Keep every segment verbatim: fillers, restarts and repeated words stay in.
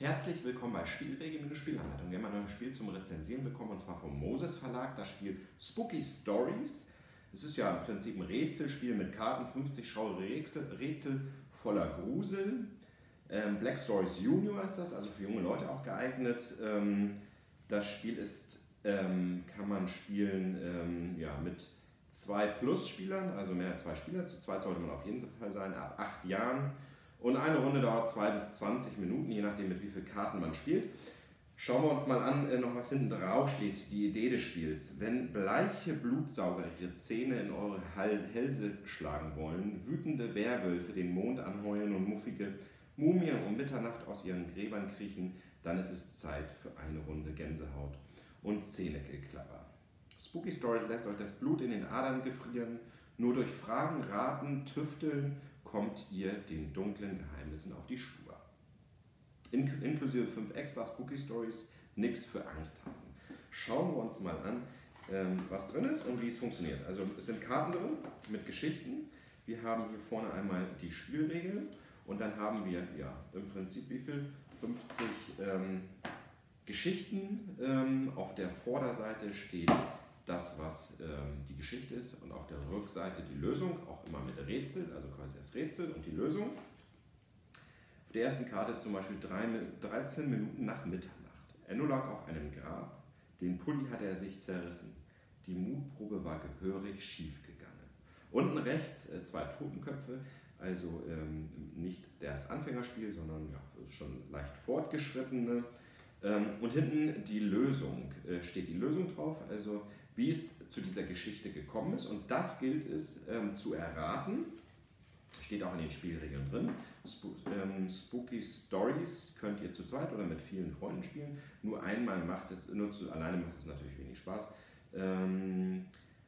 Herzlich willkommen bei Spielregeln-Spielanleitung. Wir haben ein neues Spiel zum Rezensieren bekommen, und zwar vom Moses Verlag, das Spiel Spooky Stories. Es ist ja im Prinzip ein Rätselspiel mit Karten, fünfzig schaurige Rätsel, Rätsel voller Grusel. Ähm, Black Stories Junior ist das, also für junge Leute auch geeignet. Ähm, das Spiel ist, ähm, kann man spielen ähm, ja, mit zwei Plus-Spielern, also mehr als zwei Spieler. Zu zweit sollte man auf jeden Fall sein, ab acht Jahren. Und eine Runde dauert zwei bis zwanzig Minuten, je nachdem mit wie vielen Karten man spielt. Schauen wir uns mal an, noch was hinten drauf steht, die Idee des Spiels. Wenn bleiche Blutsauger ihre Zähne in eure Hälse schlagen wollen, wütende Werwölfe den Mond anheulen und muffige Mumien um Mitternacht aus ihren Gräbern kriechen, dann ist es Zeit für eine Runde Gänsehaut und Zähnegeklapper. Spooky Story lässt euch das Blut in den Adern gefrieren. Nur durch Fragen, Raten, Tüfteln kommt ihr den dunklen Geheimnissen auf die Spur. In, inklusive fünf extra Spooky Stories, nix für Angsthasen. Schauen wir uns mal an, ähm, was drin ist und wie es funktioniert. Also es sind Karten drin mit Geschichten. Wir haben hier vorne einmal die Spielregeln und dann haben wir ja im Prinzip wie viel? fünfzig ähm, Geschichten. Ähm, auf der Vorderseite steht das, was ähm, die Geschichte ist, und auf der Rückseite die Lösung, auch immer mit Rätsel, also quasi das Rätsel und die Lösung. Auf der ersten Karte zum Beispiel dreizehn Minuten nach Mitternacht. Enno lag auf einem Grab, den Pulli hatte er sich zerrissen. Die Mutprobe war gehörig schief gegangen. Unten rechts äh, zwei Totenköpfe, also ähm, nicht das Anfängerspiel, sondern ja, schon leicht fortgeschrittene. Ähm, und hinten die Lösung, äh, steht die Lösung drauf, also wie es zu dieser Geschichte gekommen ist, und das gilt es ähm, zu erraten. Steht auch in den Spielregeln drin. Sp ähm, Spooky Stories könnt ihr zu zweit oder mit vielen Freunden spielen. Nur einmal macht es, nur zu, alleine macht es natürlich wenig Spaß. Ähm,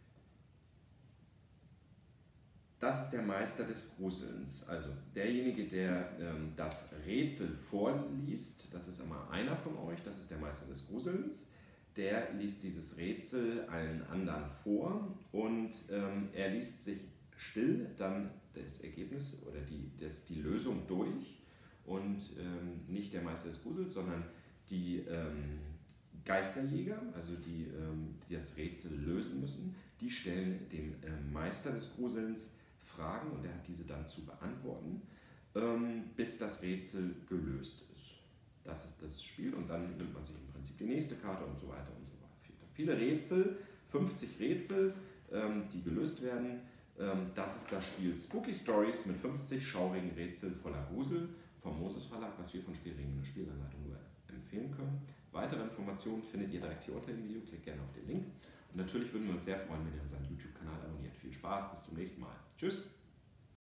das ist der Meister des Gruselns, also derjenige, der ähm, das Rätsel vorliest. Das ist immer einer von euch, das ist der Meister des Gruselns. Der liest dieses Rätsel allen anderen vor und ähm, er liest sich still dann das Ergebnis oder die, das, die Lösung durch, und ähm, nicht der Meister des Grusels, sondern die ähm, Geisterjäger, also die, ähm, die das Rätsel lösen müssen, die stellen dem ähm, Meister des Gruselns Fragen und er hat diese dann zu beantworten, ähm, bis das Rätsel gelöst ist. Das ist das Spiel, und dann nimmt man sich im Prinzip die nächste Karte und so weiter und so weiter. Viele Rätsel, fünfzig Rätsel, ähm, die gelöst werden. Ähm, das ist das Spiel Spooky Stories mit fünfzig schaurigen Rätseln voller Grusel vom Moses Verlag, was wir von Spielregeln und Spielanleitung nur empfehlen können. Weitere Informationen findet ihr direkt hier unter dem Video, klickt gerne auf den Link. Und natürlich würden wir uns sehr freuen, wenn ihr unseren YouTube-Kanal abonniert. Viel Spaß, bis zum nächsten Mal. Tschüss!